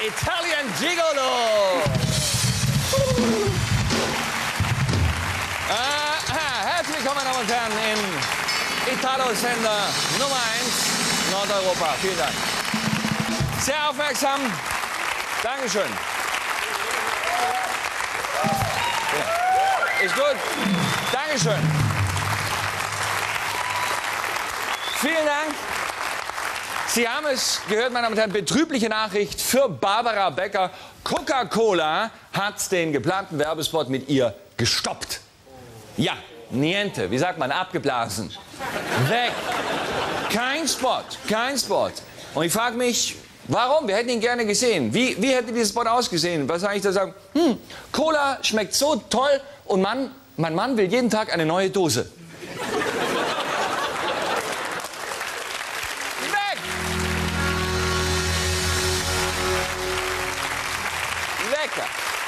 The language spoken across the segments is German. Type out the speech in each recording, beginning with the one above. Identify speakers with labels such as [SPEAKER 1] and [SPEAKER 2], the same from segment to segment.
[SPEAKER 1] Italian Gigolo. Herzlich willkommen, meine Damen und Herren, in Italo-Sender Nummer 1 Nordeuropa. Vielen Dank. Sehr aufmerksam. Dankeschön. Ja. Ist gut. Dankeschön. Vielen Dank. Sie haben es gehört, meine Damen und Herren, betrübliche Nachricht für Barbara Becker. Coca-Cola hat den geplanten Werbespot mit ihr gestoppt. Ja, niente, wie sagt man, abgeblasen. Weg. Kein Spot, kein Spot. Und ich frage mich, warum? Wir hätten ihn gerne gesehen. Wie hätte dieser Spot ausgesehen? Was soll ich da sagen? Cola schmeckt so toll und mein Mann will jeden Tag eine neue Dose. Lecker.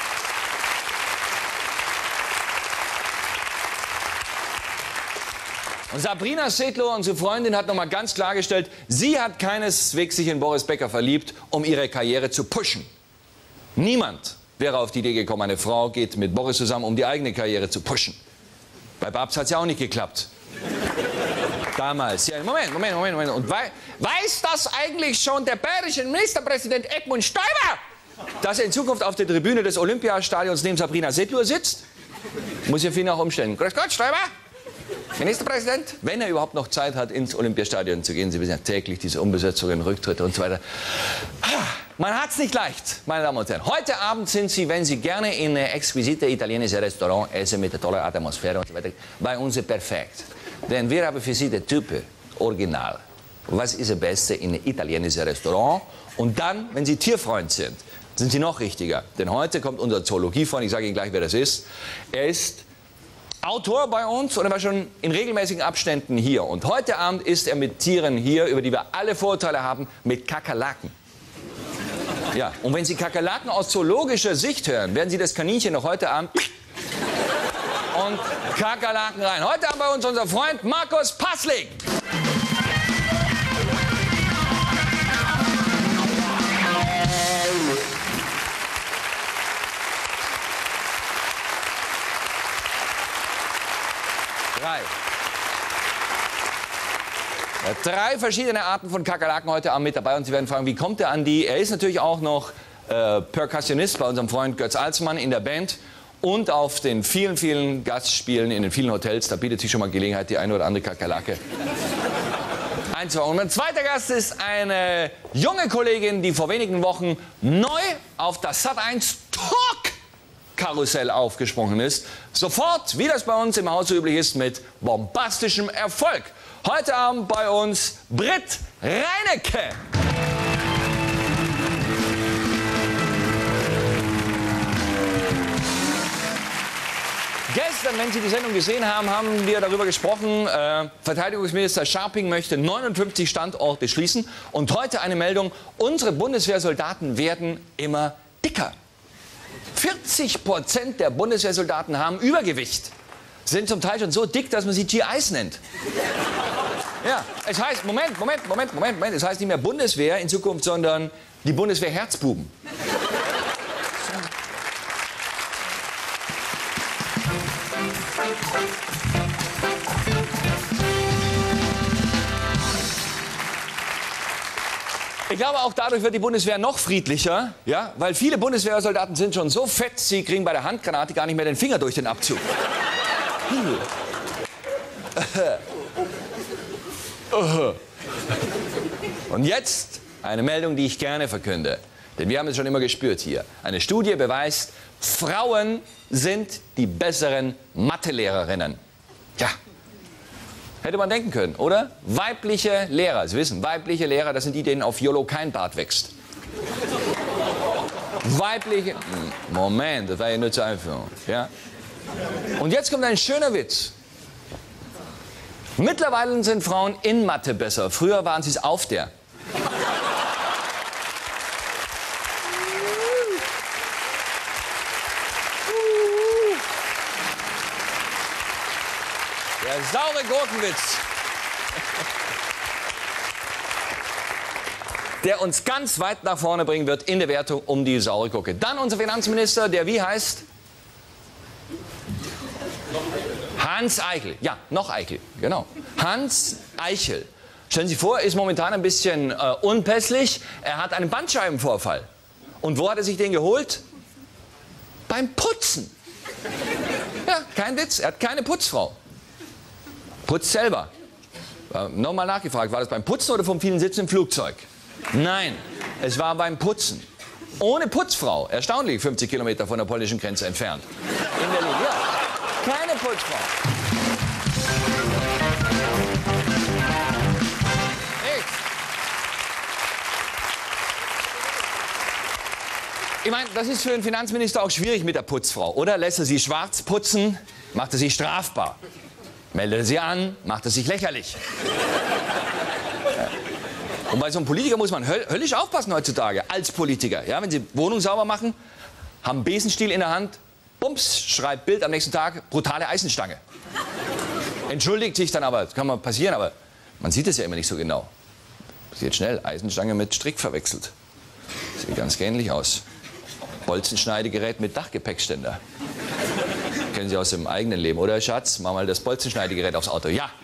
[SPEAKER 1] Und Sabrina Settler, unsere Freundin, hat noch mal ganz klargestellt, sie hat keineswegs sich in Boris Becker verliebt, um ihre Karriere zu pushen. Niemand wäre auf die Idee gekommen, eine Frau geht mit Boris zusammen, um die eigene Karriere zu pushen. Bei Babs hat es ja auch nicht geklappt. Damals. Ja, Moment. Und weiß das eigentlich schon der bayerische Ministerpräsident Edmund Stoiber? Dass er in Zukunft auf der Tribüne des Olympiastadions neben Sabrina Settler sitzt? Muss ich für ihn auch umstellen. Grüß Gott, Stoiber! Ministerpräsident, wenn er überhaupt noch Zeit hat, ins Olympiastadion zu gehen. Sie wissen ja täglich diese Umbesetzungen, Rücktritte und so weiter. Man hat es nicht leicht, meine Damen und Herren. Heute Abend sind Sie, wenn Sie gerne in exquisite italienische Restaurant essen mit der tollen Atmosphäre und so weiter, bei uns perfekt. Denn wir haben für Sie den Typ Original. Was ist das Beste in einem italienischen Restaurant? Und dann, wenn Sie Tierfreund sind Sie noch richtiger. Denn heute kommt unser Zoologiefreund, ich sage Ihnen gleich, wer das ist. Er ist Autor bei uns und er war schon in regelmäßigen Abständen hier. Und heute Abend ist er mit Tieren hier, über die wir alle Vorurteile haben, mit Kakerlaken. Ja, und wenn Sie Kakerlaken aus zoologischer Sicht hören, werden Sie das Kaninchen noch heute Abend und Kakerlaken rein. Heute haben bei uns unser Freund Markus Paslik. Drei verschiedene Arten von Kakerlaken heute Abend mit dabei und Sie werden fragen, wie kommt er an die? Er ist natürlich auch noch Percussionist bei unserem Freund Götz Alsmann in der Band und auf den vielen, vielen Gastspielen in den vielen Hotels. Da bietet sich schon mal Gelegenheit, die eine oder andere Kakerlake einzubauen. Und mein zweiter Gast ist eine junge Kollegin, die vor wenigen Wochen neu auf das Sat.1 Talk-Karussell aufgesprungen ist. Sofort, wie das bei uns im Haus so üblich ist, mit bombastischem Erfolg. Heute Abend bei uns Britt Reinecke. Gestern, wenn Sie die Sendung gesehen haben, haben wir darüber gesprochen, Verteidigungsminister Scharping möchte 59 Standorte schließen. Und heute eine Meldung, unsere Bundeswehrsoldaten werden immer dicker. 40% der Bundeswehrsoldaten haben Übergewicht. Sind zum Teil schon so dick, dass man sie GIs nennt. Ja, es heißt, Moment. Es heißt nicht mehr Bundeswehr in Zukunft, sondern die Bundeswehr Herzbuben. Ich glaube, auch dadurch wird die Bundeswehr noch friedlicher, ja, weil viele Bundeswehrsoldaten sind schon so fett, sie kriegen bei der Handgranate gar nicht mehr den Finger durch den Abzug. Und jetzt eine Meldung, die ich gerne verkünde. Denn wir haben es schon immer gespürt hier. Eine Studie beweist, Frauen sind die besseren Mathelehrerinnen. Ja. Hätte man denken können, oder? Weibliche Lehrer, Sie wissen, weibliche Lehrer, das sind die, denen auf YOLO kein Bart wächst. Weibliche... Moment, das war ja nur zur Einführung. Ja? Und jetzt kommt ein schöner Witz. Mittlerweile sind Frauen in Mathe besser. Früher waren sie es auf der. Der saure Gurkenwitz. der uns ganz weit nach vorne bringen wird in der Wertung um die saure Gurke. Dann unser Finanzminister, der wie heißt? Hans Eichel. Ja, noch Eichel, genau. Hans Eichel. Stellen Sie sich vor, ist momentan ein bisschen unpässlich. Er hat einen Bandscheibenvorfall. Und wo hat er sich den geholt? Beim Putzen. Ja, kein Witz, er hat keine Putzfrau. Putzt selber. Nochmal nachgefragt, war das beim Putzen oder vom vielen Sitzen im Flugzeug? Nein, es war beim Putzen. Ohne Putzfrau. Erstaunlich, 50 Kilometer von der polnischen Grenze entfernt. In Berlin, ja. Keine Putzfrau. Nichts. Ich meine, das ist für einen Finanzminister auch schwierig mit der Putzfrau, oder? Lässt er sie schwarz putzen, macht er sie strafbar. Meldet er sie an, macht er sich lächerlich. Und bei so einem Politiker muss man höllisch aufpassen heutzutage, als Politiker. Ja, wenn Sie Wohnung sauber machen, haben Besenstiel in der Hand, bums, schreibt Bild am nächsten Tag, brutale Eisenstange. Entschuldigt sich dann aber, das kann mal passieren, aber man sieht es ja immer nicht so genau. Passiert schnell, Eisenstange mit Strick verwechselt. Sieht ganz ähnlich aus. Bolzenschneidegerät mit Dachgepäckständer. Kennen Sie aus dem eigenen Leben, oder Schatz? Mach mal das Bolzenschneidegerät aufs Auto. Ja.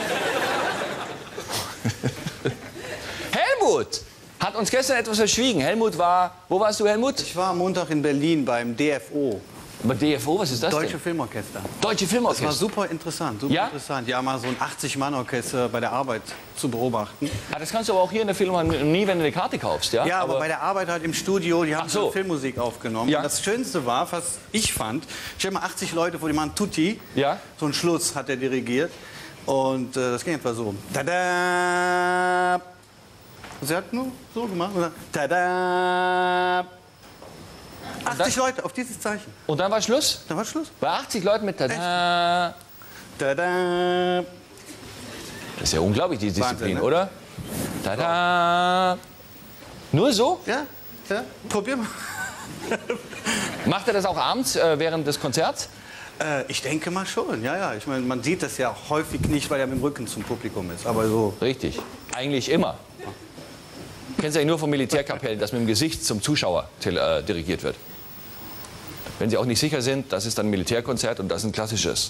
[SPEAKER 1] Helmut hat uns gestern etwas verschwiegen. Helmut war, wo warst du, Helmut?
[SPEAKER 2] Ich war am Montag in Berlin beim DFO.
[SPEAKER 1] Aber DFO, was ist das
[SPEAKER 2] Deutsche
[SPEAKER 1] denn?
[SPEAKER 2] Filmorchester.
[SPEAKER 1] Deutsche Filmorchester.
[SPEAKER 2] Das war super interessant, super
[SPEAKER 1] Ja?
[SPEAKER 2] interessant. Ja, mal so ein 80-Mann-Orchester bei der Arbeit zu beobachten.
[SPEAKER 1] Ja, das kannst du aber auch hier in der Filmhandlung nie, wenn du eine Karte kaufst, ja?
[SPEAKER 2] Ja, aber bei der Arbeit halt im Studio, die haben
[SPEAKER 1] so.
[SPEAKER 2] so Filmmusik aufgenommen.
[SPEAKER 1] Ja.
[SPEAKER 2] Und das Schönste war, was ich fand, stell dir mal 80 Leute vor, die machen Tutti.
[SPEAKER 1] Ja.
[SPEAKER 2] So einen Schluss hat er dirigiert. Und das ging etwa so. Tada! Sie hat nur so gemacht. Und dann, tada! 80 Leute auf dieses Zeichen.
[SPEAKER 1] Und dann war Schluss?
[SPEAKER 2] Dann war Schluss.
[SPEAKER 1] Bei 80 Leuten mit Tada.
[SPEAKER 2] Tada!
[SPEAKER 1] Das ist ja unglaublich, die Disziplin,
[SPEAKER 2] Wahnsinn, ne?
[SPEAKER 1] oder? Tada. Nur so?
[SPEAKER 2] Ja, ja, probier mal.
[SPEAKER 1] Macht er das auch abends während des Konzerts?
[SPEAKER 2] Ich denke mal schon, ja, ja. Ich meine, man sieht das ja häufig nicht, weil er mit dem Rücken zum Publikum ist. Aber so.
[SPEAKER 1] Richtig. Eigentlich immer. Kennen Sie ja nur von Militärkapellen, dass mit dem Gesicht zum Zuschauer dirigiert wird. Wenn Sie auch nicht sicher sind, das ist dann ein Militärkonzert und das ist ein klassisches.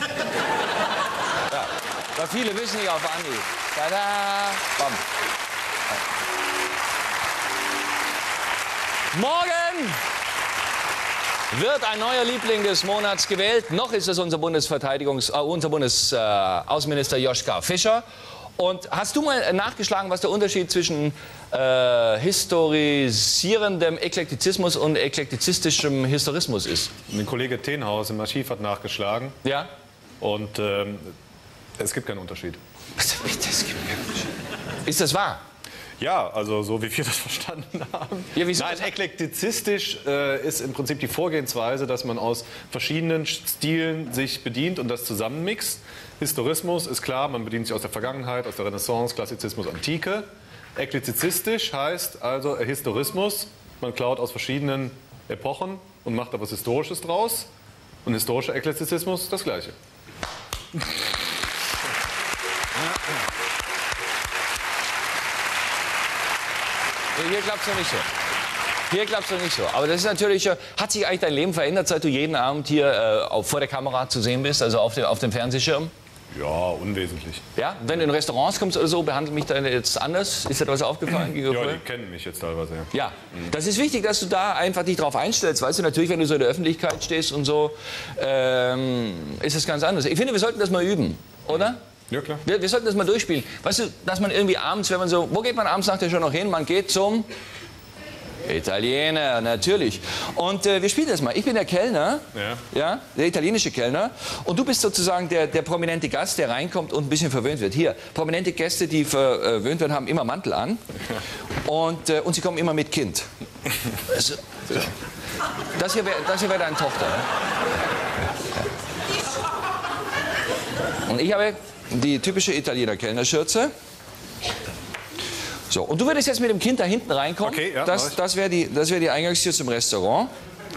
[SPEAKER 1] Ja. Weil viele wissen nicht auf Anhieb. Tada, bam. Morgen wird ein neuer Liebling des Monats gewählt. Noch ist es unser Bundesaußenminister Joschka Fischer. Und hast du mal nachgeschlagen, was der Unterschied zwischen historisierendem Eklektizismus und eklektizistischem Historismus ist?
[SPEAKER 3] Mein Kollege Tenhaus im Archiv hat nachgeschlagen.
[SPEAKER 1] Ja?
[SPEAKER 3] Und es gibt keinen Unterschied.
[SPEAKER 1] Ist das wahr?
[SPEAKER 3] Ja, also so wie wir das verstanden haben.
[SPEAKER 1] Ja, wieso?
[SPEAKER 3] Nein, eklektizistisch ist im Prinzip die Vorgehensweise, dass man aus verschiedenen Stilen sich bedient und das zusammenmixt. Historismus ist klar, man bedient sich aus der Vergangenheit, aus der Renaissance, Klassizismus, Antike. Eklekticistisch heißt also Historismus, man klaut aus verschiedenen Epochen und macht da was Historisches draus. Und historischer Eklektizismus das Gleiche.
[SPEAKER 1] Hier klappt es noch nicht so. Hier klappt es noch nicht so. Aber das ist natürlich, hat sich eigentlich dein Leben verändert, seit du jeden Abend hier vor der Kamera zu sehen bist, also auf dem Fernsehschirm?
[SPEAKER 3] Ja, unwesentlich.
[SPEAKER 1] Ja? Wenn du in Restaurants kommst oder so, behandelt mich da jetzt anders? Ist dir etwas aufgefallen?
[SPEAKER 3] Ja, die kennen mich jetzt teilweise, ja.
[SPEAKER 1] Ja, das ist wichtig, dass du da einfach dich drauf einstellst. Weißt du, natürlich, wenn du so in der Öffentlichkeit stehst und so, ist es ganz anders. Ich finde, wir sollten das mal üben, oder?
[SPEAKER 3] Ja, klar.
[SPEAKER 1] Wir sollten das mal durchspielen. Weißt du, dass man irgendwie abends, wenn man so, wo geht man abends nach der Show noch hin? Man geht zum Italiener, natürlich. Und wir spielen das mal. Ich bin der Kellner, ja, der italienische Kellner. Und du bist sozusagen der prominente Gast, der reinkommt und ein bisschen verwöhnt wird. Hier, prominente Gäste, die verwöhnt werden, haben immer Mantel an. Und sie kommen immer mit Kind. Also, das hier wär deine Tochter. Und ich habe die typische Italiener-Kellnerschürze. So, und du würdest jetzt mit dem Kind da hinten reinkommen.
[SPEAKER 3] Okay, ja,
[SPEAKER 1] das wäre die Eingangstür zum Restaurant.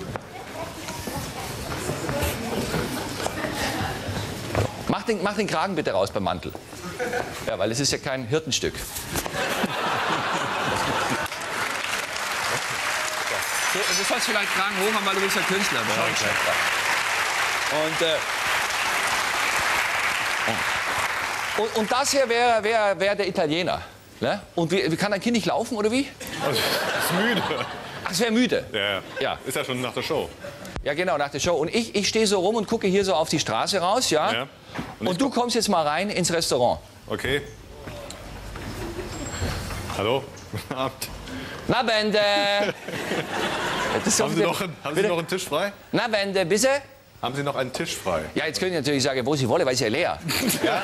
[SPEAKER 1] Mach den Kragen bitte raus beim Mantel. Ja, weil es ist ja kein Hirtenstück. Du sollst vielleicht Kragen hochhaben, weil du bist ja Künstler. Und das hier wäre der Italiener. Ne? Und wie kann dein Kind nicht laufen, oder wie?
[SPEAKER 3] Also, ist müde.
[SPEAKER 1] Ach, es wäre müde.
[SPEAKER 3] Ja. Ist ja schon nach der Show.
[SPEAKER 1] Ja, genau, nach der Show. Und ich stehe so rum und gucke hier so auf die Straße raus, ja? Und du kommst jetzt mal rein ins Restaurant.
[SPEAKER 3] Okay. Hallo? Guten Abend.
[SPEAKER 1] Na, Bände!
[SPEAKER 3] Haben Sie noch einen Tisch frei?
[SPEAKER 1] Na, Bände, bitte?
[SPEAKER 3] Haben Sie noch einen Tisch frei?
[SPEAKER 1] Ja, jetzt können Sie natürlich sagen, wo Sie wollen, weil es ja leer. Ja?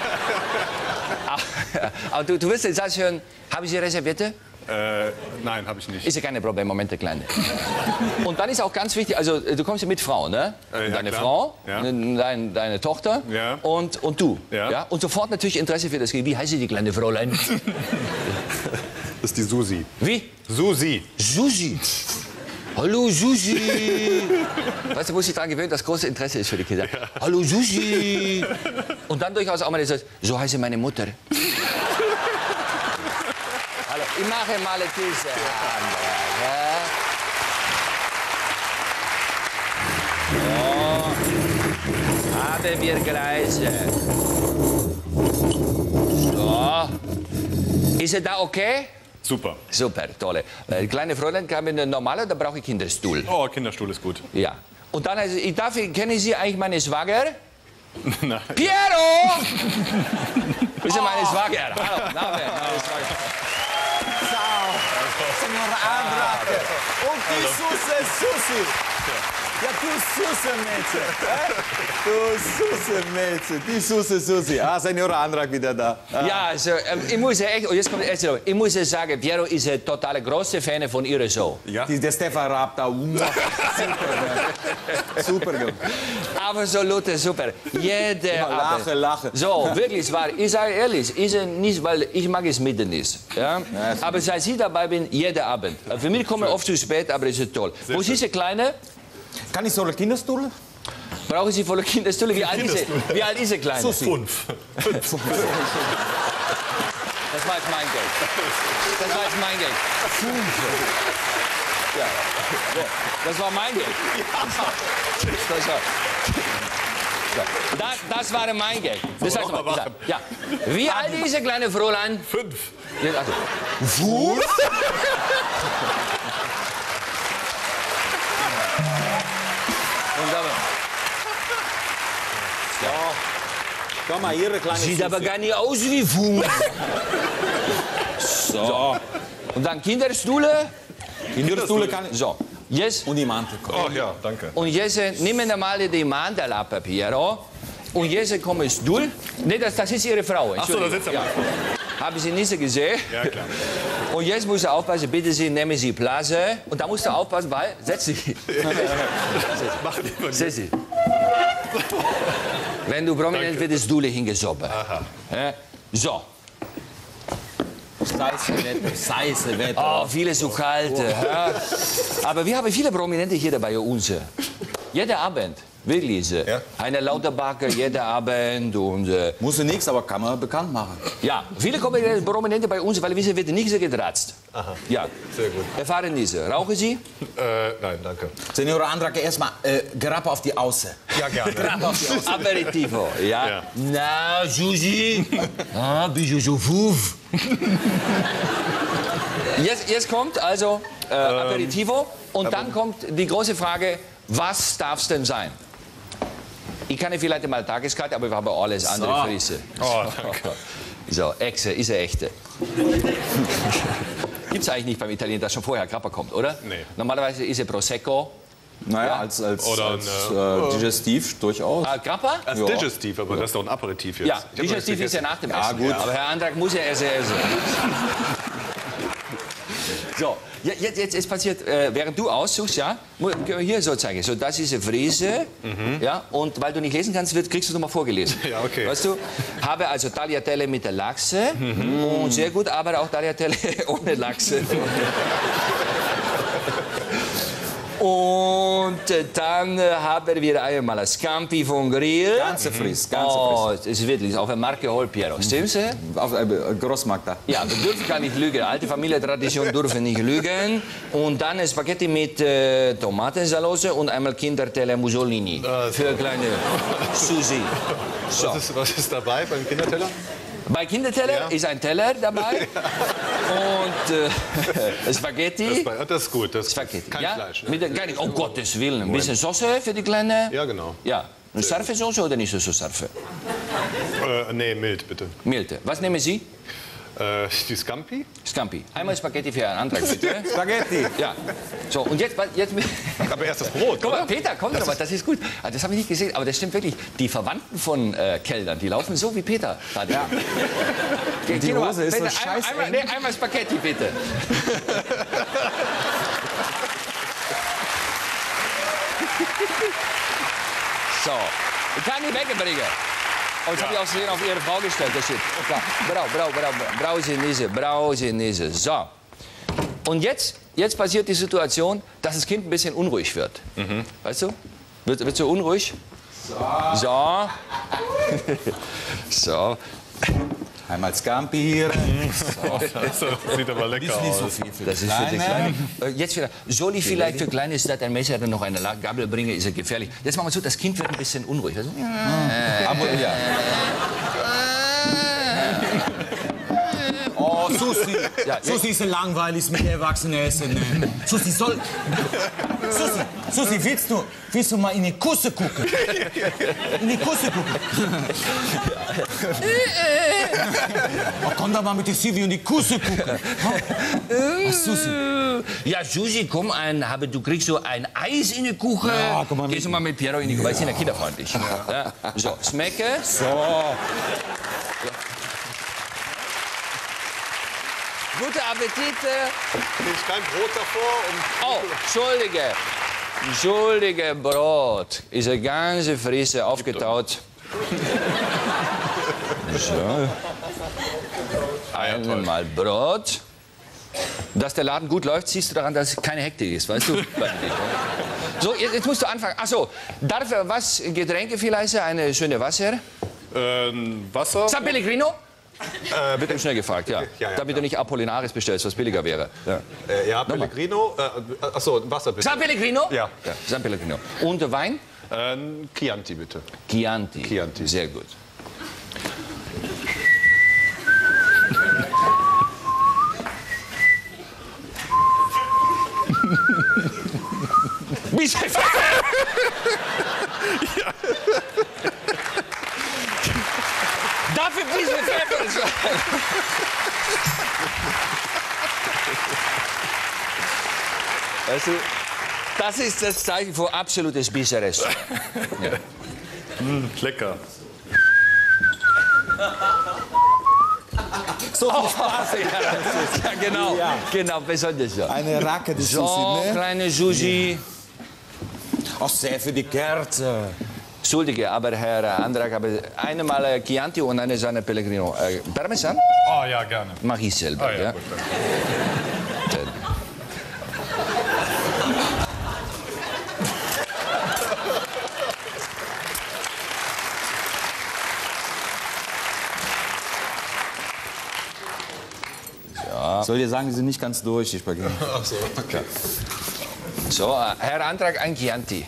[SPEAKER 1] Aber du wirst jetzt das hören, haben Sie reservierte?
[SPEAKER 3] Nein, habe ich nicht.
[SPEAKER 1] Ist ja keine Problem, Moment, der Kleine. Und dann ist auch ganz wichtig, also du kommst ja mit Frau, ne? Deine
[SPEAKER 3] klar.
[SPEAKER 1] Frau,
[SPEAKER 3] Ja.
[SPEAKER 1] deine Tochter und du.
[SPEAKER 3] Ja.
[SPEAKER 1] Und sofort natürlich Interesse für das Kind. Wie heißt sie, die kleine Fräulein?
[SPEAKER 3] Das ist die Susi.
[SPEAKER 1] Wie?
[SPEAKER 3] Susi.
[SPEAKER 1] Susi. Hallo Susi. Weißt du, wo sich daran gewöhnt, dass großes Interesse ist für die Kinder. Ja. Hallo Susi. Und dann durchaus auch mal so heißt meine Mutter. Hallo, ich mache mal diese Hand. So. Haben wir Gleise. So. Ist er da okay?
[SPEAKER 3] Super.
[SPEAKER 1] Super, tolle. Kleine Fräulein kam in den normalen, da brauche ich Kinderstuhl.
[SPEAKER 3] Oh, Kinderstuhl ist gut.
[SPEAKER 1] Ja. Und dann, also, kennen Sie eigentlich meine Schwager?
[SPEAKER 3] Nein.
[SPEAKER 1] Piero! Ist meine Schwager? Hallo, meine Schwager.
[SPEAKER 4] Ciao, signor Andrak. Und die Susse Susi. Ja, du Susse Mädchen. Du Susse Mädchen, die Susse Susi. Ah, Signor Andrak wieder da.
[SPEAKER 1] Ja, also, ich muss ja echt, und jetzt kommt der erste, ich muss ja sagen, Piero ist ein total großer Fan von Ihrer Show.
[SPEAKER 4] Ja. Der Stefan Raab da. Super.
[SPEAKER 1] Absolut super. Jede Abend.
[SPEAKER 4] Lache.
[SPEAKER 1] So, wirklich wahr. Ich sage ehrlich, ist nicht, weil ich mag es mitten nicht. Ja? Aber seit Sie dabei bin, jeden Abend. Für mich kommen oft zu spät, aber es ist toll. Wo ist der Kleine?
[SPEAKER 4] Kann ich so einen Kinderstuhl?
[SPEAKER 1] Brauchen Sie volle Kinderstühle? Wie alt ist der Kleine?
[SPEAKER 3] 5.
[SPEAKER 1] Das war jetzt mein Geld. Das war jetzt mein Geld. 5. Ja. Das war mein Geld. Das war mein Geld. Das heißt mal, ja. Wie alt ist der kleine Fräulein?
[SPEAKER 3] 5.
[SPEAKER 1] Fünf? Wunderbar.
[SPEAKER 4] Komm mal, Ihre kleine
[SPEAKER 1] Sieht
[SPEAKER 4] Susi.
[SPEAKER 1] aber gar nicht aus wie Fuß. So. Und dann Kinderstühle.
[SPEAKER 4] Kinderstuhl kann ich.
[SPEAKER 1] So. Jetzt.
[SPEAKER 4] Und die Mantel.
[SPEAKER 3] Oh ja, danke.
[SPEAKER 1] Und jetzt nehmen wir mal die Mantel ab, Piero. Und jetzt kommst du. Nee, das ist Ihre Frau.
[SPEAKER 3] Ach so, da sitzt er mal.
[SPEAKER 1] Haben Sie nicht gesehen?
[SPEAKER 3] Ja, klar.
[SPEAKER 1] Und jetzt muss er aufpassen, bitte Sie, nehmen Sie Platz. Und da musst du aufpassen, weil, setz dich.
[SPEAKER 3] Mach lieber
[SPEAKER 1] Setz dich. Wenn du prominent wirst, du hingesoppen. Ja? So.
[SPEAKER 4] Scheiße Wetter.
[SPEAKER 1] Oh, viele so kalt. Ja. Aber wir haben viele Prominente hier bei uns. Jeder Abend. Wirklich.
[SPEAKER 3] Ja.
[SPEAKER 1] Eine Lauterbacke, jeder Abend. Und,
[SPEAKER 4] Muss ja nichts, aber kann man bekannt machen.
[SPEAKER 1] ja, viele Prominente bei uns, weil wir wird nicht so getratzt.
[SPEAKER 3] Aha.
[SPEAKER 1] Ja.
[SPEAKER 3] Sehr gut.
[SPEAKER 1] Erfahren diese. Rauchen Sie?
[SPEAKER 3] Nein, danke.
[SPEAKER 4] Signor Andrak, erstmal Grappe auf die Außen.
[SPEAKER 3] Ja, gerne.
[SPEAKER 1] Aperitivo. Ja.
[SPEAKER 3] Ja.
[SPEAKER 1] Na, Susi. Ah, bist du so fuf? Jetzt kommt also Aperitivo. Und dann kommt die große Frage, was darf es denn sein? Ich kann vielleicht mal Tageskarte, aber wir haben alles andere Frisse.
[SPEAKER 3] Oh, danke.
[SPEAKER 1] So, Exe, ist er echte. Gibt es eigentlich nicht beim Italiener, dass schon vorher Grappa kommt, oder?
[SPEAKER 3] Nee.
[SPEAKER 1] Normalerweise ist er Prosecco.
[SPEAKER 4] Naja,
[SPEAKER 3] Oder
[SPEAKER 4] Digestiv durchaus.
[SPEAKER 1] Grappa?
[SPEAKER 3] als
[SPEAKER 4] Ja.
[SPEAKER 3] Digestiv, aber das ist doch ein Aperitif jetzt.
[SPEAKER 1] Ja,
[SPEAKER 3] Ich hab
[SPEAKER 1] Digestiv
[SPEAKER 3] das
[SPEAKER 1] ist ja nach dem Essen.
[SPEAKER 4] Ah, gut.
[SPEAKER 1] Aber Herr Andrak muss ja essen. So, jetzt passiert, während du aussuchst, ja, hier so zeigen. So, das ist eine Frise, ja, und weil du nicht lesen kannst, kriegst du es nochmal vorgelesen.
[SPEAKER 3] Ja, okay.
[SPEAKER 1] Weißt du, habe also Tagliatelle mit der Lachse und sehr gut, aber auch Tagliatelle ohne Lachse. Und dann haben wir einmal Scampi von Grill.
[SPEAKER 4] Ganz frisch, ganz
[SPEAKER 1] Oh,
[SPEAKER 4] frisch.
[SPEAKER 1] das ist wirklich auf der Marke Holpiero. Stimmt sie?
[SPEAKER 4] Auf Großmarkt da.
[SPEAKER 1] Ja, wir dürfen gar nicht lügen. Alte Familientradition dürfen nicht lügen. Und dann Spaghetti mit Tomatensauce und einmal Kinderteller Mussolini. Für kleine Susi. So.
[SPEAKER 3] Was ist dabei beim Kinderteller?
[SPEAKER 1] Bei Kinderteller ist ein Teller dabei und Spaghetti.
[SPEAKER 3] Das ist gut. Das ist
[SPEAKER 1] Spaghetti.
[SPEAKER 3] kein
[SPEAKER 1] Ja?
[SPEAKER 3] Fleisch. Ne?
[SPEAKER 1] Mit der, gar nicht, oh Gottes Willen. Ein bisschen Soße für die Kleine?
[SPEAKER 3] Ja, genau.
[SPEAKER 1] Ja. Eine scharfe Soße oder nicht so scharfe?
[SPEAKER 3] Nee, mild, bitte.
[SPEAKER 1] Milde. Was nehmen Sie?
[SPEAKER 3] Die Scampi?
[SPEAKER 1] Scampi. Einmal Spaghetti für einen Antrag, bitte.
[SPEAKER 4] Spaghetti.
[SPEAKER 1] Ja. So, und jetzt
[SPEAKER 3] Aber erst das Brot,
[SPEAKER 1] Guck mal,
[SPEAKER 3] oder?
[SPEAKER 1] Peter, komm doch mal, das ist gut. Ah, das habe ich nicht gesehen, aber das stimmt wirklich. Die Verwandten von Kellnern, die laufen so wie Peter. Ja.
[SPEAKER 4] Die Hose ist so scheiße
[SPEAKER 1] einmal Spaghetti, bitte. So, ich kann die wegbringen. Oh, das habe ich auch gesehen auf Ihre Frau gestellt. Das steht. Brausenisse. So. Und jetzt passiert die Situation, dass das Kind ein bisschen unruhig wird. Weißt du? Wird so unruhig? So. So.
[SPEAKER 4] Einmal Scampi hier.
[SPEAKER 3] Das sieht aber lecker aus.
[SPEAKER 1] Das ist für die Kleine. Jetzt wieder. Soll ich vielleicht für kleine Stadt ein Messer noch eine Gabel bringen? Ist ja gefährlich. Jetzt machen wir so, das Kind wird ein bisschen unruhig. Weißt du?
[SPEAKER 4] Aber ja.
[SPEAKER 5] Oh, Susi.
[SPEAKER 1] Ja,
[SPEAKER 5] Susi ist so langweilig mit Erwachsenen essen. Ne? Susi, willst du mal in die Kusse gucken? In die Kusse gucken. Oh, komm doch mal mit der Silvio in die Kusse gucken. Oh, Susi.
[SPEAKER 1] Ja, Susi, komm, du kriegst so ein Eis in die Kuche.
[SPEAKER 5] Ja, komm mal mit.
[SPEAKER 1] Gehst du mal mit Piero in die Kuche, weil sie sind ja kinderfreundlich. Ja. So, schmecke.
[SPEAKER 5] So.
[SPEAKER 1] Gute Appetit.
[SPEAKER 3] Ist kein Brot davor?
[SPEAKER 1] Oh, Entschuldige, Brot. Ist eine ganze Frise aufgetaut. So. Einmal Brot. Dass der Laden gut läuft, siehst du daran, dass es keine Hektik ist, weißt du? So, jetzt musst du anfangen. Ach so, darf was? Getränke vielleicht? Eine schöne Wasser?
[SPEAKER 3] Wasser?
[SPEAKER 1] San Pellegrino?
[SPEAKER 3] Bitte.
[SPEAKER 1] Schnell gefragt, ja.
[SPEAKER 3] Ja,
[SPEAKER 1] Damit du nicht Apollinaris bestellst, was billiger wäre. Ja.
[SPEAKER 3] Ja, Pellegrino. Achso, Wasser bitte.
[SPEAKER 1] San Pellegrino?
[SPEAKER 3] Ja.
[SPEAKER 1] San Pellegrino. Und Wein?
[SPEAKER 3] Chianti bitte.
[SPEAKER 1] Chianti.
[SPEAKER 3] Chianti.
[SPEAKER 1] Sehr gut. Bisschen Dafür ein bisschen Pfeffer sein. Weißt du, das ist das Zeichen für absolutes Bisseres. Ja.
[SPEAKER 3] Lecker.
[SPEAKER 4] So viel Spaß.
[SPEAKER 1] Ja, genau.
[SPEAKER 4] Ja.
[SPEAKER 1] Genau, besonders so.
[SPEAKER 4] Eine Racke, die
[SPEAKER 1] So,
[SPEAKER 4] Susi, ne?
[SPEAKER 1] kleine Susi.
[SPEAKER 5] Oh, sehr für die Kerze.
[SPEAKER 1] Entschuldige, aber Herr Andrak, aber einmal Chianti und eine San Pellegrino. Parmesan?
[SPEAKER 3] Oh ja, gerne.
[SPEAKER 1] Mach ich selber.
[SPEAKER 3] Ah, ja,
[SPEAKER 1] ja.
[SPEAKER 3] gut, danke.
[SPEAKER 4] Ich soll dir sagen, die sind nicht ganz durch, die Spaghetti.
[SPEAKER 3] Ach so, okay.
[SPEAKER 1] So, Herr Andrak, ein Chianti.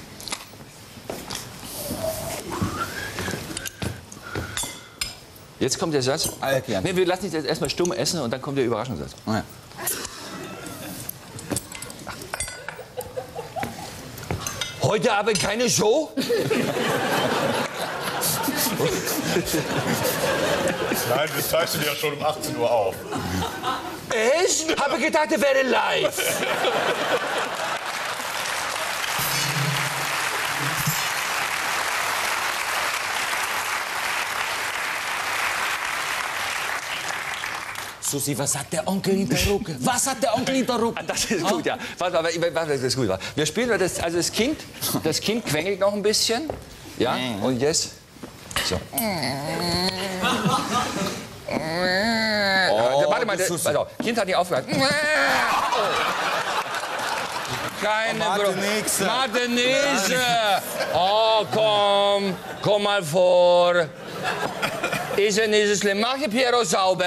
[SPEAKER 1] Jetzt kommt der Satz.
[SPEAKER 4] Chianti.
[SPEAKER 1] Nee, wir lassen dich jetzt erstmal stumm essen und dann kommt der Überraschungssatz.
[SPEAKER 4] Oh, ja.
[SPEAKER 1] Heute Abend keine Show?
[SPEAKER 3] Nein, wir zeichnen ja schon um 18 Uhr auf.
[SPEAKER 1] Echt? Habe gedacht, er wäre live.
[SPEAKER 5] Susi, was hat der Onkel in der Rucke? Was hat der Onkel in der Rucke?
[SPEAKER 1] Das ist gut, ja. Warte, das ist gut. Wir spielen das, also das Kind quengelt noch ein bisschen. Ja, und jetzt. So. Warte mal, das Kind hat nicht aufgehört. Keine
[SPEAKER 4] Martinese.
[SPEAKER 1] Martinese. Oh, komm mal vor. Ist ja nicht so schlimm. Mach ich Piero sauber.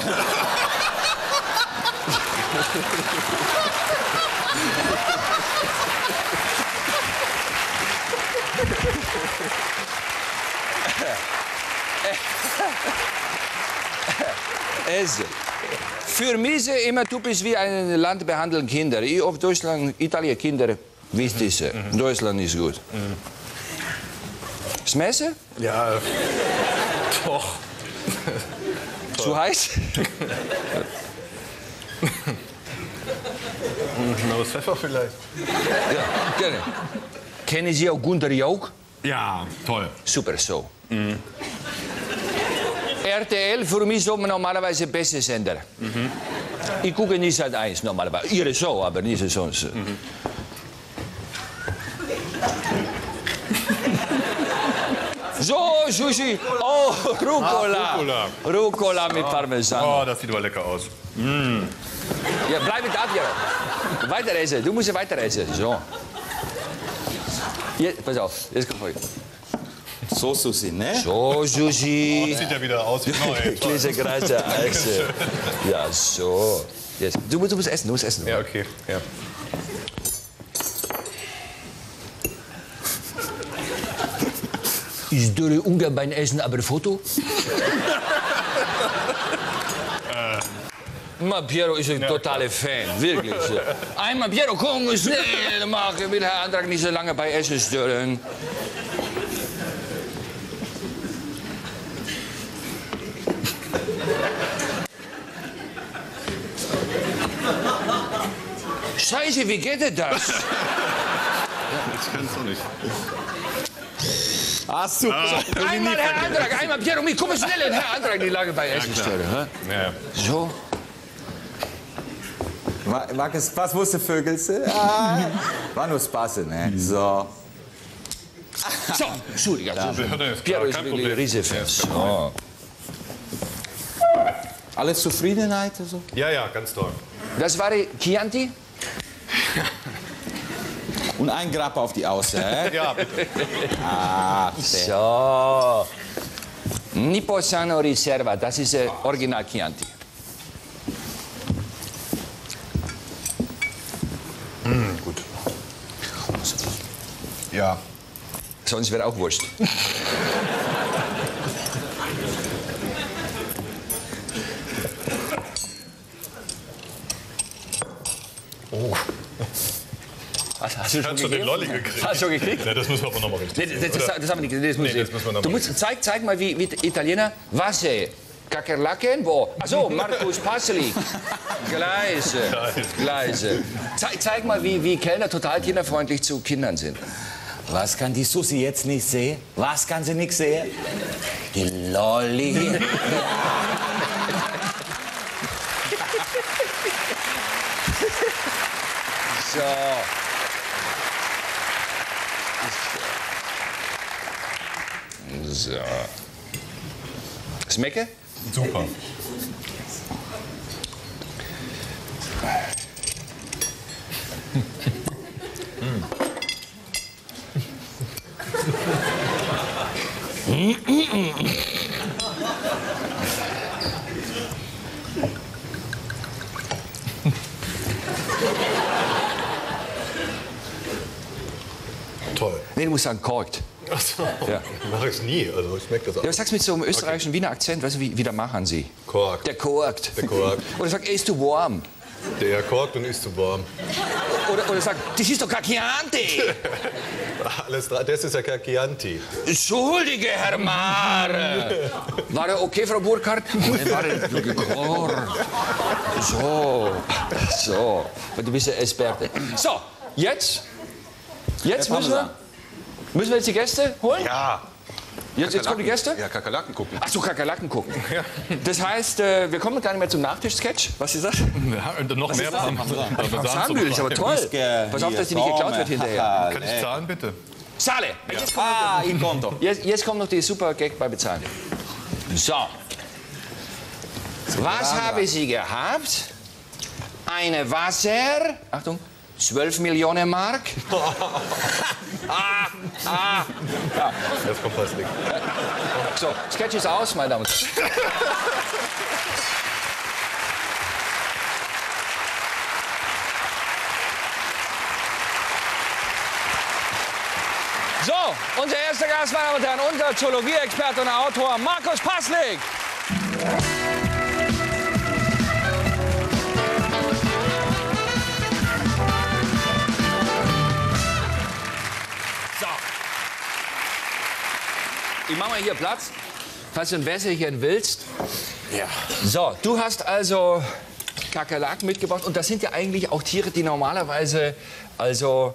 [SPEAKER 1] Für mich ist immer typisch wie ein Land behandeln Kinder. Ich auf Deutschland, Italien Kinder, wisst ihr, Deutschland ist gut. Das Messer?
[SPEAKER 3] Ja, doch.
[SPEAKER 1] Zu heiß?
[SPEAKER 3] Genaues Pfeffer vielleicht.
[SPEAKER 1] Ja, gerne. Kennen Sie auch Gunter Jauch?
[SPEAKER 3] Ja, toll.
[SPEAKER 1] Super so. RTL für mich so normalerweise beste Sender. Ich gucke nicht Sat 1 normalerweise. Ihre Show, aber nicht sonst. So, Sushi. Oh, Rucola. Rucola mit Parmesan.
[SPEAKER 3] Oh, das sieht aber lecker aus.
[SPEAKER 1] Ja, bleib da, Piero. Weiter essen. Du musst weiter essen. So. Hier, pass auf. Jetzt kommt
[SPEAKER 4] So, Susi, ne?
[SPEAKER 1] So, Sushi.
[SPEAKER 3] Sieht ja wieder aus wie neu.
[SPEAKER 1] Kleine Grazie. Ja, so. Jetzt. Du musst essen, du musst essen.
[SPEAKER 3] Ja, okay. Ja.
[SPEAKER 1] Ich dürre ungern beim Essen, aber Foto? Ma Piero ist ein totaler Fan, wirklich. Einmal Piero, komm, schnell machen, will Herr Antrag nicht so lange bei Essen stören. Scheiße, wie geht denn das?
[SPEAKER 3] Ich kann's doch nicht.
[SPEAKER 4] Ah, super.
[SPEAKER 1] Einmal Herr Antrag, einmal Piero, komm schnell, Herr Antrag, nicht lange bei Essen stören.
[SPEAKER 3] Ja.
[SPEAKER 1] So.
[SPEAKER 4] Markus, was wusste Vögelse? Ah, war nur Spaß, ne? So.
[SPEAKER 1] So, Entschuldigung.
[SPEAKER 3] ist
[SPEAKER 1] Piero
[SPEAKER 3] klar,
[SPEAKER 1] ist
[SPEAKER 3] kein
[SPEAKER 1] wirklich
[SPEAKER 3] Problem.
[SPEAKER 1] ein Riesenfan. So.
[SPEAKER 4] Alles Zufriedenheit? So?
[SPEAKER 3] Ja, ja, ganz toll.
[SPEAKER 1] Das war die Chianti?
[SPEAKER 4] Und ein Grappa auf die Außen, hä?
[SPEAKER 3] Ja, bitte.
[SPEAKER 4] Ah,
[SPEAKER 1] So. Nipposano Riserva, das ist Original Chianti.
[SPEAKER 3] Gut. Ja.
[SPEAKER 1] Sonst wäre auch wurscht. Hast du schon
[SPEAKER 3] Hast du den
[SPEAKER 1] gegeben?
[SPEAKER 3] Lolli gekriegt?
[SPEAKER 1] Hast du schon gekriegt?
[SPEAKER 3] Ja, das müssen wir aber nochmal richtig.
[SPEAKER 1] Nee, das haben wir nicht. Das muss
[SPEAKER 3] Nee, das müssen wir noch
[SPEAKER 1] du
[SPEAKER 3] mal
[SPEAKER 1] musst, zeig mal, wie Italiener. Wasser. Kakerlaken? Wo? Achso, Markus Passelik. Gleise. Zeig mal, wie Kellner total kinderfreundlich zu Kindern sind.
[SPEAKER 5] Was kann die Susi jetzt nicht sehen? Was kann sie nicht sehen? Die Lolli.
[SPEAKER 1] So. So. Schmecke?
[SPEAKER 3] Super. Toll.
[SPEAKER 1] Nee, du musst sagen, korrekt.
[SPEAKER 3] Achso,
[SPEAKER 1] Ja.
[SPEAKER 3] mache ich nie. Also ich merke das auch.
[SPEAKER 1] Ja, was sagst du mit so einem österreichischen Wiener Akzent? Weißt du, wie der machen sie?
[SPEAKER 3] Kork.
[SPEAKER 1] Der korkt.
[SPEAKER 3] Der korkt.
[SPEAKER 1] Oder sag, ist du warm?
[SPEAKER 3] Der korkt und ist zu warm.
[SPEAKER 1] Oder sag, das ist doch kein Chianti.
[SPEAKER 3] Alles dran. Das ist ja kein Chianti.
[SPEAKER 1] Entschuldige, Herr Maar. War er okay, Frau Burkhardt? War er gekorkt? So. Du bist ein Experte. So, jetzt müssen wir jetzt die Gäste holen?
[SPEAKER 3] Ja.
[SPEAKER 1] Jetzt kommen die Gäste?
[SPEAKER 3] Ja, Kakerlaken gucken.
[SPEAKER 1] Ach so, Kakerlaken gucken. Das heißt, wir kommen gar nicht mehr zum Nachtisch-Sketch. Was ist das?
[SPEAKER 3] Ja, und noch mehr
[SPEAKER 1] Zahnmüll ist aber toll. Pass auf, dass die nicht geklaut wird hinterher.
[SPEAKER 3] Kann ich zahlen, bitte?
[SPEAKER 1] Sale!
[SPEAKER 4] Ah, il conto.
[SPEAKER 1] Jetzt kommt noch die super Gag bei Bezahlen. So. Was habe Sie gehabt? Eine Wasser... Achtung. 12 Millionen Mark.
[SPEAKER 3] Das kommt fast nicht.
[SPEAKER 1] So, Sketch ist aus, meine Damen und Herren. So, unser erster Gast, meine Damen und Herren, unser Zoologie-Experte und Autor Markus Paslik. So. Ich mache mal hier Platz, falls du ein Wässerchen willst.
[SPEAKER 6] Ja.
[SPEAKER 1] So, du hast also Kakerlaken mitgebracht und das sind ja eigentlich auch Tiere, die normalerweise also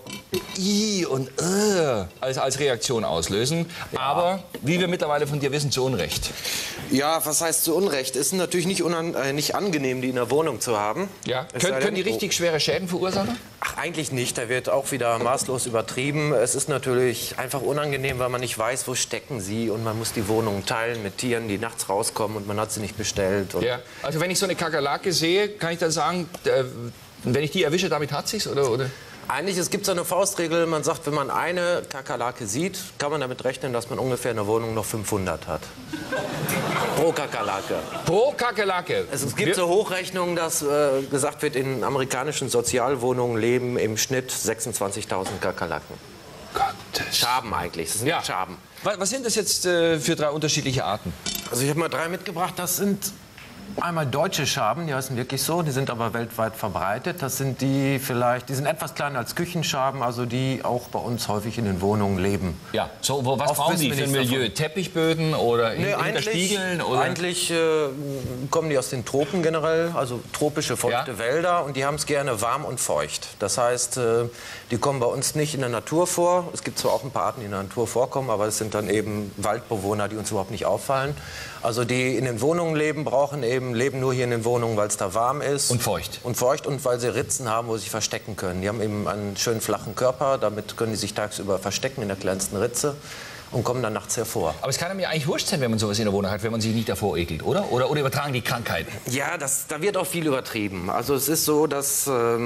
[SPEAKER 1] als Reaktion auslösen. Ja. Aber wie wir mittlerweile von dir wissen, zu Unrecht.
[SPEAKER 6] Ja, was heißt zu Unrecht? Es ist natürlich nicht angenehm, die in der Wohnung zu haben.
[SPEAKER 1] Ja. Können die richtig schwere Schäden verursachen?
[SPEAKER 6] Ach, eigentlich nicht. Da wird auch wieder maßlos übertrieben. Es ist natürlich einfach unangenehm, weil man nicht weiß, wo stecken sie. Und man muss die Wohnung teilen mit Tieren, die nachts rauskommen und man hat sie nicht bestellt. Und
[SPEAKER 1] ja. Also wenn ich so eine Kakerlake sehe, kann ich dann sagen, wenn ich die erwische, damit hat sich's, oder?
[SPEAKER 6] Eigentlich, es gibt so eine Faustregel, man sagt, wenn man eine Kakerlake sieht, kann man damit rechnen, dass man ungefähr in der Wohnung noch 500 hat. Pro Kakerlake.
[SPEAKER 1] Pro Kakerlake?
[SPEAKER 6] Es gibt so Hochrechnungen, dass gesagt wird, in amerikanischen Sozialwohnungen leben im Schnitt 26.000 Kakerlaken.
[SPEAKER 1] Gottes.
[SPEAKER 6] Schaben eigentlich, das sind ja Schaben.
[SPEAKER 1] Was sind das jetzt für 3 unterschiedliche Arten?
[SPEAKER 6] Also ich habe mal 3 mitgebracht, das sind einmal deutsche Schaben, die heißen wirklich so, die sind aber weltweit verbreitet. Das sind die sind etwas kleiner als Küchenschaben, also die auch bei uns häufig in den Wohnungen leben.
[SPEAKER 1] Ja, so, was brauchen die für ein Milieu? Teppichböden oder hinter Spiegeln? Oder?
[SPEAKER 6] Eigentlich kommen die aus den Tropen generell, also tropische feuchte Wälder und die haben es gerne warm und feucht. Das heißt, die kommen bei uns nicht in der Natur vor. Es gibt zwar auch ein paar Arten, die in der Natur vorkommen, aber es sind dann eben Waldbewohner, die uns überhaupt nicht auffallen. Also die in den Wohnungen leben, leben nur hier in den Wohnungen, weil es da warm ist.
[SPEAKER 1] Und feucht.
[SPEAKER 6] Und feucht und weil sie Ritzen haben, wo sie sich verstecken können. Die haben eben einen schönen flachen Körper, damit können die sich tagsüber verstecken in der kleinsten Ritze und kommen dann nachts hervor.
[SPEAKER 1] Aber es kann einem ja eigentlich wurscht sein, wenn man sowas in der Wohnung hat, wenn man sich nicht davor ekelt, oder? Oder übertragen die Krankheiten?
[SPEAKER 6] Ja, da wird auch viel übertrieben. Also es ist so, es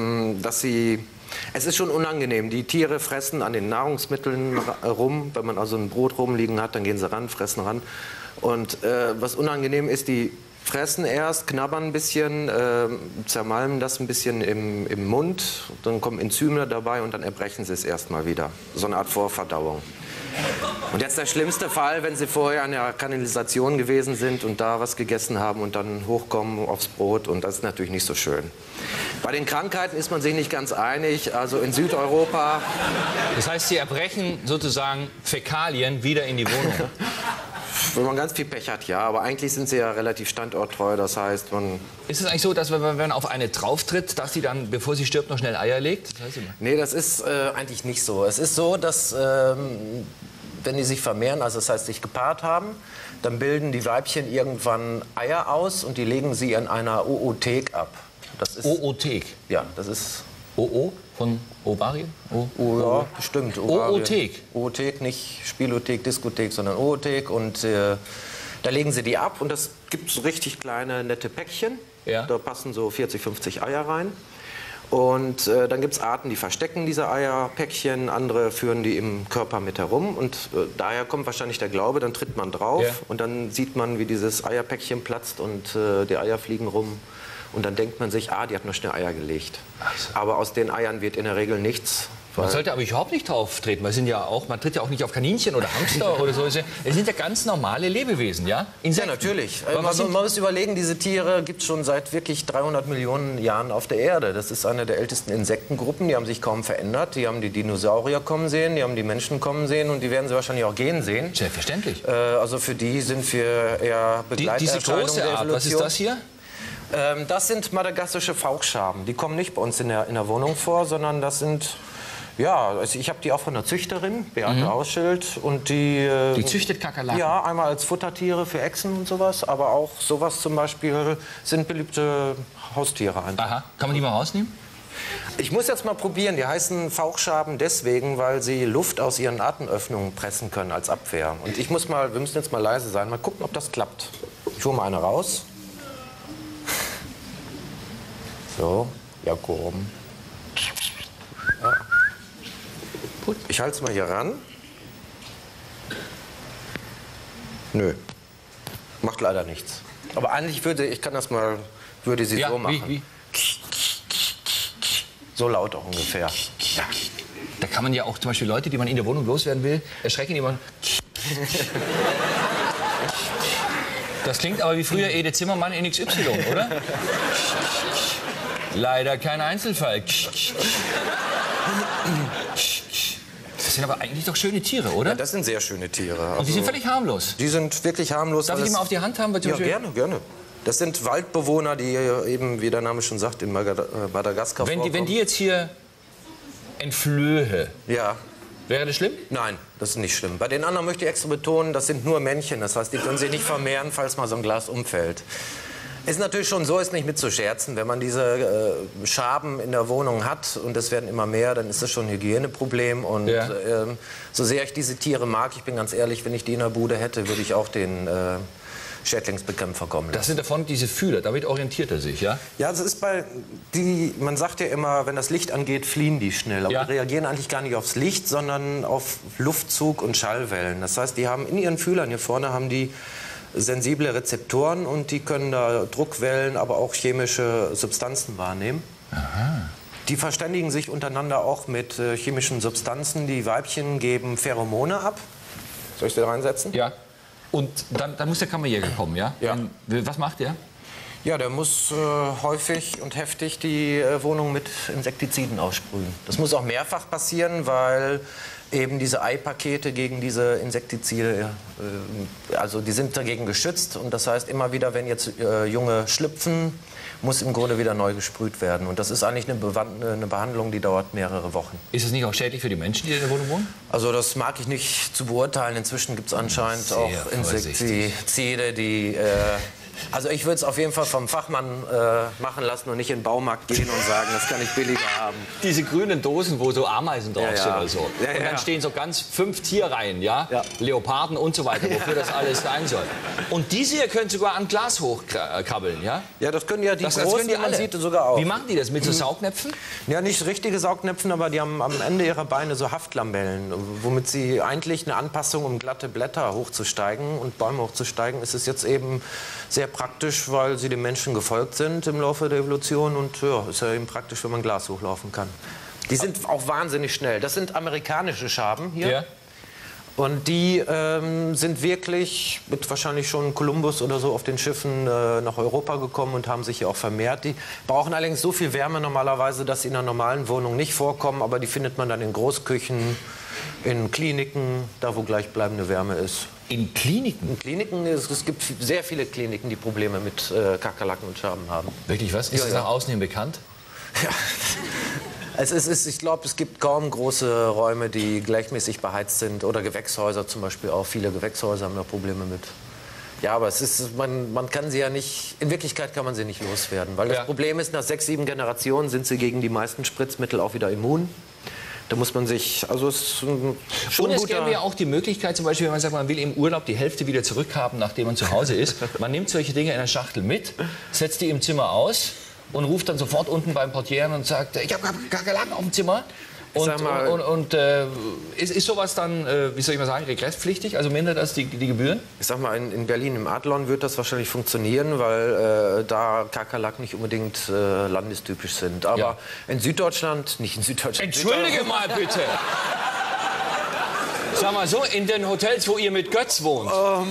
[SPEAKER 6] ist schon unangenehm. Die Tiere fressen an den Nahrungsmitteln rum. Wenn man also ein Brot rumliegen hat, dann gehen sie ran, fressen ran. Und was unangenehm ist, die fressen erst, knabbern ein bisschen, zermalmen das ein bisschen im Mund. Dann kommen Enzyme dabei und dann erbrechen sie es erstmal wieder. So eine Art Vorverdauung. Und jetzt der schlimmste Fall, wenn sie vorher an der Kanalisation gewesen sind und da was gegessen haben und dann hochkommen aufs Brot. Und das ist natürlich nicht so schön. Bei den Krankheiten ist man sich nicht ganz einig. Also in Südeuropa...
[SPEAKER 1] Das heißt, sie erbrechen sozusagen Fäkalien wieder in die Wohnung?
[SPEAKER 6] Wenn man ganz viel Pech hat, ja. Aber eigentlich sind sie ja relativ standorttreu. Das heißt, man...
[SPEAKER 1] Ist es eigentlich so, dass wenn man auf eine drauftritt, dass sie dann, bevor sie stirbt, noch schnell Eier legt? Das heißt immer.
[SPEAKER 6] Nee, das ist eigentlich nicht so. Es ist so, dass wenn die sich vermehren, also das heißt sich gepaart haben, dann bilden die Weibchen irgendwann Eier aus und die legen sie in einer Oothek ab. Das ist,
[SPEAKER 1] Oothek?
[SPEAKER 6] Ja, das ist...
[SPEAKER 1] OO von Ovarien?
[SPEAKER 6] Ja, bestimmt.
[SPEAKER 1] Oothek?
[SPEAKER 6] Oothek, nicht Spielothek, Diskothek, sondern Oothek. Und da legen sie die ab und das gibt so richtig kleine, nette Päckchen.
[SPEAKER 1] Ja.
[SPEAKER 6] Da passen so 40, 50 Eier rein. Und dann gibt es Arten, die verstecken diese Eierpäckchen, andere führen die im Körper mit herum. Und daher kommt wahrscheinlich der Glaube, dann tritt man drauf und dann sieht man, wie dieses Eierpäckchen platzt und die Eier fliegen rum. Und dann denkt man sich, die hat nur schnell Eier gelegt. So. Aber aus den Eiern wird in der Regel nichts.
[SPEAKER 1] Man sollte aber überhaupt nicht drauf treten, weil man tritt ja auch nicht auf Kaninchen oder Hamster oder so. Es sind ja ganz normale Lebewesen, ja?
[SPEAKER 6] Ja, natürlich. Man muss überlegen, diese Tiere gibt es schon seit wirklich 300 Millionen Jahren auf der Erde. Das ist eine der ältesten Insektengruppen, die haben sich kaum verändert. Die haben die Dinosaurier kommen sehen, die haben die Menschen kommen sehen und die werden sie wahrscheinlich auch gehen sehen.
[SPEAKER 1] Selbstverständlich.
[SPEAKER 6] Also für die sind wir eher Begleiterscheinungen
[SPEAKER 1] diese große Art, was ist das hier?
[SPEAKER 6] Das sind madagassische Fauchschaben. Die kommen nicht bei uns in der Wohnung vor, sondern das sind... Ja, also ich habe die auch von der Züchterin, Beate Ausschild. Und die
[SPEAKER 1] züchtet Kakerlaken?
[SPEAKER 6] Ja, einmal als Futtertiere für Echsen und sowas. Aber auch sowas zum Beispiel sind beliebte Haustiere einfach.
[SPEAKER 1] Aha, kann man die mal rausnehmen?
[SPEAKER 6] Ich muss jetzt mal probieren. Die heißen Fauchschaben deswegen, weil sie Luft aus ihren Atemöffnungen pressen können als Abwehr. Und wir müssen jetzt mal leise sein. Mal gucken, ob das klappt. Ich hole mal eine raus. So, ja, komm.
[SPEAKER 1] kaputt?
[SPEAKER 6] Ich halte es mal hier ran. Nö, macht leider nichts. Aber eigentlich würde sie so machen.
[SPEAKER 1] Wie?
[SPEAKER 6] So laut auch ungefähr.
[SPEAKER 1] Ja. Da kann man ja auch zum Beispiel Leute, die man in der Wohnung loswerden will, erschrecken, die man... Das klingt aber wie früher Ede Zimmermann in XY, oder? Leider kein Einzelfall. Das sind aber eigentlich doch schöne Tiere, oder?
[SPEAKER 6] Ja, das sind sehr schöne Tiere.
[SPEAKER 1] Und die sind völlig harmlos.
[SPEAKER 6] Die sind wirklich harmlos.
[SPEAKER 1] Darf ich die mal auf die Hand haben? Weil zum
[SPEAKER 6] Ja,
[SPEAKER 1] Beispiel-
[SPEAKER 6] gerne, gerne. Das sind Waldbewohner, die eben, wie der Name schon sagt, in Madagaskar
[SPEAKER 1] Wenn
[SPEAKER 6] vorkommen.
[SPEAKER 1] die jetzt hier entflöhe,
[SPEAKER 6] Ja,
[SPEAKER 1] wäre das schlimm?
[SPEAKER 6] nein, das ist nicht schlimm. Bei den anderen möchte ich extra betonen, das sind nur Männchen. Das heißt, die können sich nicht vermehren, falls mal so ein Glas umfällt. Ist natürlich schon so, ist nicht mit zu scherzen. Wenn man diese Schaben in der Wohnung hat und es werden immer mehr, dann ist das schon ein Hygieneproblem. Und
[SPEAKER 1] Ja.
[SPEAKER 6] So sehr ich diese Tiere mag, ich bin ganz ehrlich, wenn ich die in der Bude hätte, würde ich auch den Schädlingsbekämpfer kommen lassen.
[SPEAKER 1] Das sind davon diese Fühler, damit orientiert er sich, ja?
[SPEAKER 6] Ja, das ist man sagt ja immer, wenn das Licht angeht, fliehen die schnell. Aber
[SPEAKER 1] Ja.
[SPEAKER 6] die reagieren eigentlich gar nicht aufs Licht, sondern auf Luftzug und Schallwellen. Das heißt, die haben in ihren Fühlern hier vorne haben die sensible Rezeptoren und die können da Druckwellen, aber auch chemische Substanzen wahrnehmen.
[SPEAKER 1] Aha.
[SPEAKER 6] Die verständigen sich untereinander auch mit chemischen Substanzen. Die Weibchen geben Pheromone ab. Soll ich sie da reinsetzen?
[SPEAKER 1] Ja. Und dann muss der Kammerjäger kommen, ja?
[SPEAKER 6] Ja.
[SPEAKER 1] Was macht der?
[SPEAKER 6] Ja, der muss häufig und heftig die Wohnung mit Insektiziden aussprühen. Das muss auch mehrfach passieren, weil eben diese Eipakete gegen diese Insektizide, also die sind dagegen geschützt. Und das heißt, immer wieder, wenn jetzt Junge schlüpfen, muss im Grunde wieder neu gesprüht werden. Und das ist eigentlich eine Behandlung, die dauert mehrere Wochen.
[SPEAKER 1] Ist es nicht auch schädlich für die Menschen, die in der Wohnung wohnen?
[SPEAKER 6] Also das mag ich nicht zu beurteilen. Inzwischen gibt es anscheinend
[SPEAKER 1] Sehr
[SPEAKER 6] auch
[SPEAKER 1] vorsichtig.
[SPEAKER 6] Insektizide, die... also ich würde es auf jeden Fall vom Fachmann machen lassen und nicht in den Baumarkt gehen und sagen, das kann ich billiger haben.
[SPEAKER 1] Diese grünen Dosen, wo so Ameisen drauf
[SPEAKER 6] Ja,
[SPEAKER 1] sind
[SPEAKER 6] ja.
[SPEAKER 1] oder so.
[SPEAKER 6] Ja,
[SPEAKER 1] Und dann
[SPEAKER 6] ja.
[SPEAKER 1] stehen so ganz 5 Tierreihen, ja?
[SPEAKER 6] Ja.
[SPEAKER 1] Leoparden und so weiter, wofür das alles sein soll. Und diese hier können sogar an Glas hochkrabbeln, ja?
[SPEAKER 6] Ja, das können ja die
[SPEAKER 1] Das
[SPEAKER 6] Großen,
[SPEAKER 1] können die
[SPEAKER 6] man
[SPEAKER 1] alle.
[SPEAKER 6] sieht sogar auch.
[SPEAKER 1] Wie machen die das? Mit so Saugnäpfen?
[SPEAKER 6] Ja, nicht richtige Saugnäpfen, aber die haben am Ende ihrer Beine so Haftlamellen, womit sie eigentlich eine Anpassung, um glatte Blätter hochzusteigen und Bäume hochzusteigen, ist es jetzt eben sehr praktisch, weil sie dem Menschen gefolgt sind im Laufe der Evolution und ja, ist ja eben praktisch, wenn man Glas hochlaufen kann. Die sind auch wahnsinnig schnell. Das sind amerikanische Schaben hier.
[SPEAKER 1] Ja.
[SPEAKER 6] Und die sind wirklich mit wahrscheinlich schon Kolumbus oder so auf den Schiffen nach Europa gekommen und haben sich hier auch vermehrt. Die brauchen allerdings so viel Wärme normalerweise, dass sie in einer normalen Wohnung nicht vorkommen. Aber die findet man dann in Großküchen, in Kliniken, da wo gleichbleibende Wärme ist.
[SPEAKER 1] In Kliniken?
[SPEAKER 6] In Kliniken, es gibt sehr viele Kliniken, die Probleme mit Kakerlaken und Schaben haben.
[SPEAKER 1] Wirklich was? Ist
[SPEAKER 6] Ja,
[SPEAKER 1] das
[SPEAKER 6] ja.
[SPEAKER 1] nach außen hin bekannt?
[SPEAKER 6] Ja. Ich glaube, es gibt kaum große Räume, die gleichmäßig beheizt sind. Oder Gewächshäuser zum Beispiel auch. Viele Gewächshäuser haben da Probleme mit. Ja, aber man kann sie ja nicht, in Wirklichkeit kann man sie nicht loswerden. Weil
[SPEAKER 1] Ja.
[SPEAKER 6] das Problem ist, nach 6, 7 Generationen sind sie gegen die meisten Spritzmittel auch wieder immun. Da muss man sich, also es ist schon
[SPEAKER 1] Und es
[SPEAKER 6] guter...
[SPEAKER 1] gäbe ja auch die Möglichkeit, zum Beispiel, wenn man sagt, man will im Urlaub die Hälfte wieder zurückhaben, nachdem man zu Hause ist. Man nimmt solche Dinge in einer Schachtel mit, setzt die im Zimmer aus und ruft dann sofort unten beim Portier und sagt, ich habe Kakerlaken auf dem Zimmer. Und,
[SPEAKER 6] sag mal-
[SPEAKER 1] ist sowas dann, wie soll ich mal sagen, regresspflichtig? Also mindert das die Gebühren?
[SPEAKER 6] Ich sag mal, in Berlin im Adlon wird das wahrscheinlich funktionieren, weil da Kakerlaken nicht unbedingt landestypisch sind. Aber
[SPEAKER 1] Ja.
[SPEAKER 6] in Süddeutschland, nicht in Süddeutschland.
[SPEAKER 1] Entschuldige mal bitte. Sag mal so, in den Hotels, wo ihr mit Götz wohnt.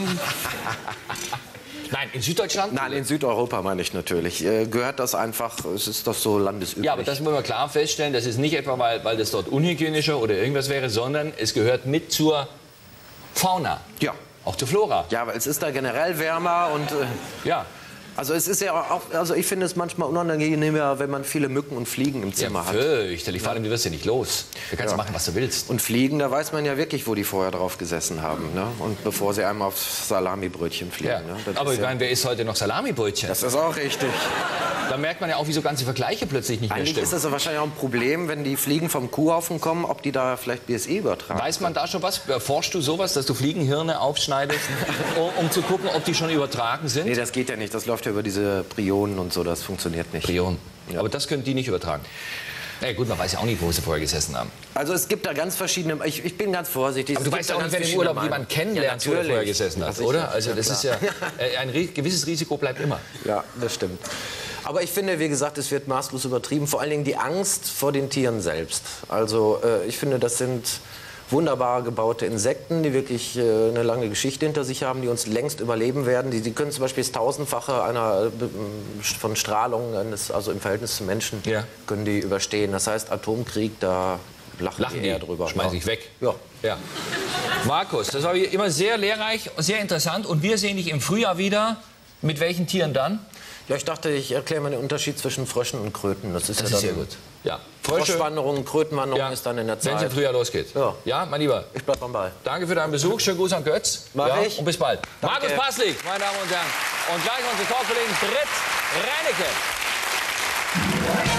[SPEAKER 1] Nein, in Süddeutschland?
[SPEAKER 6] Nein, in Südeuropa meine ich natürlich. Gehört das einfach, es ist doch so landesüblich.
[SPEAKER 1] Ja, aber das muss man klar feststellen, das ist nicht etwa, weil das dort unhygienischer oder irgendwas wäre, sondern es gehört mit zur Fauna,
[SPEAKER 6] Ja.
[SPEAKER 1] auch zur Flora.
[SPEAKER 6] Ja, weil es ist da generell wärmer und
[SPEAKER 1] Ja,
[SPEAKER 6] also es ist ja auch, also ich finde es manchmal unangenehmer, wenn man viele Mücken und Fliegen im
[SPEAKER 1] ja
[SPEAKER 6] Zimmer hat.
[SPEAKER 1] fürchterlich. Vor allem, du wirst ja nicht los. Du kannst
[SPEAKER 6] Ja.
[SPEAKER 1] machen, was du willst.
[SPEAKER 6] Und Fliegen, da weiß man ja wirklich, wo die vorher drauf gesessen haben. Ne? Und bevor sie einmal aufs Salamibrötchen fliegen.
[SPEAKER 1] Ja.
[SPEAKER 6] Ne? Das
[SPEAKER 1] Aber
[SPEAKER 6] ist
[SPEAKER 1] ich
[SPEAKER 6] ja,
[SPEAKER 1] meine, wer isst heute noch Salamibrötchen?
[SPEAKER 6] das ist auch richtig.
[SPEAKER 1] Da merkt man ja auch, wie so ganze Vergleiche plötzlich nicht mehr
[SPEAKER 6] Eigentlich
[SPEAKER 1] stimmen.
[SPEAKER 6] ist das ja wahrscheinlich auch ein Problem, wenn die Fliegen vom Kuhhaufen kommen, ob die da vielleicht BSE übertragen.
[SPEAKER 1] Weiß man da schon was? Forschst du sowas, dass du Fliegenhirne aufschneidest, um zu gucken, ob die schon übertragen sind?
[SPEAKER 6] Nee, das geht ja nicht. Das läuft ja über diese Prionen und so. Das funktioniert nicht.
[SPEAKER 1] Prionen. Aber das können die nicht übertragen. Na gut, man weiß ja auch nicht, wo sie vorher gesessen haben.
[SPEAKER 6] Also es gibt da ganz verschiedene, ich bin ganz vorsichtig.
[SPEAKER 1] Aber du weißt ja auch nicht, wer im Urlaub jemanden kennenlernt, wo er vorher gesessen hat, oder? Also das ist ja, ein gewisses Risiko bleibt immer.
[SPEAKER 6] Ja, das stimmt. Aber ich finde, wie gesagt, es wird maßlos übertrieben. Vor allen Dingen die Angst vor den Tieren selbst. Also ich finde, das sind wunderbar gebaute Insekten, die wirklich eine lange Geschichte hinter sich haben, die uns längst überleben werden. Die können zum Beispiel das Tausendfache von Strahlung, also im Verhältnis zu Menschen, können die überstehen. Das heißt, Atomkrieg, da lachen die eher drüber.
[SPEAKER 1] Schmeißen sich weg.
[SPEAKER 6] Ja.
[SPEAKER 1] Ja. Markus, das war immer sehr lehrreich, sehr interessant. Und wir sehen dich im Frühjahr wieder. Mit welchen Tieren dann?
[SPEAKER 6] Ja, ich dachte, ich erkläre mal den Unterschied zwischen Fröschen und Kröten. Das ist ja dann
[SPEAKER 1] sehr gut. Ja.
[SPEAKER 6] Froschwanderung, Krötenwanderung ist dann in der Zeit.
[SPEAKER 1] Wenn es im Frühjahr losgeht.
[SPEAKER 6] Ja.
[SPEAKER 1] Ja, mein Lieber.
[SPEAKER 6] Ich bleib am Ball.
[SPEAKER 1] Danke für deinen Besuch. Schönen Gruß an Götz.
[SPEAKER 6] Mach ich.
[SPEAKER 1] Und bis bald.
[SPEAKER 6] Danke.
[SPEAKER 1] Markus Paslik, meine Damen und Herren. Und gleich unsere Talkkollegin Britt Reinecke.